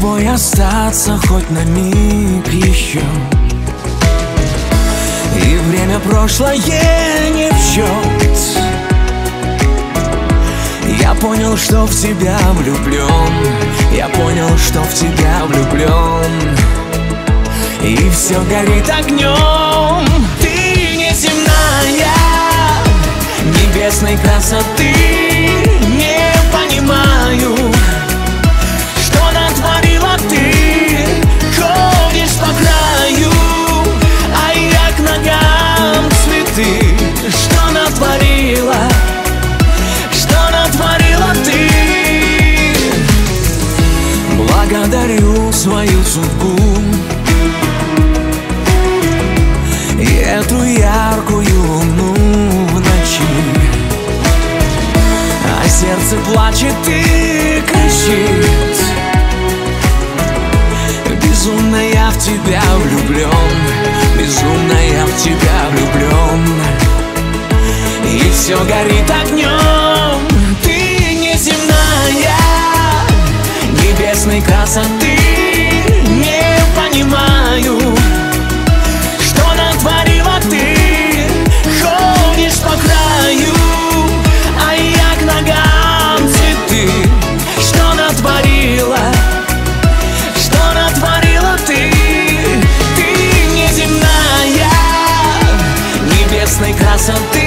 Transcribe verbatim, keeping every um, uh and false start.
тобой остаться хоть на миг еще. И время прошлое не в счет. Я понял, что в тебя влюблен. Я понял, что в тебя влюблен. И все горит огнем. Ты неземная, небесной красоты. Не понимаю, что натворила ты. Ходишь по краю, а я к ногам цветы. Что натворила, что натворила ты. Благодарю свою судьбу и эту яркую луну в ночи. А сердце плачет и кричит: безумно я в тебя влюблен, безумно я в тебя влюблен. И все горит огнем. Ты неземная, небесной красоты. Не понимаю, что натворила ты. Ходишь по краю, а я к ногам цветы. Что натворила, что натворила ты. Ты неземная, небесной красоты.